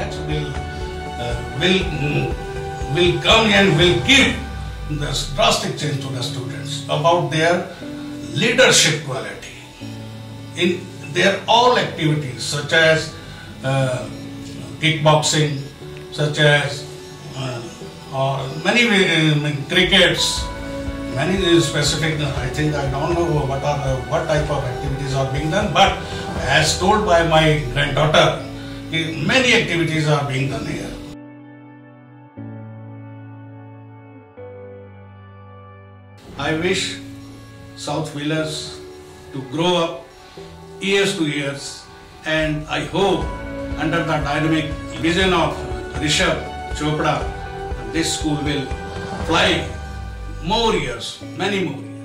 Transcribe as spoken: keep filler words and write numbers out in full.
batch will uh, will will come and will give this drastic change to the students about their leadership quality in their all activities, such as uh, kickboxing, such as uh, or many uh, crickets, many specific. I think I don't know what are the, what type of activities are being done, but as told by my granddaughter, many activities are being done here. I wish Southvalers to grow up years to years, and I hope under the dynamic vision of Rishabh Chopra, this school will fly more years, many more years.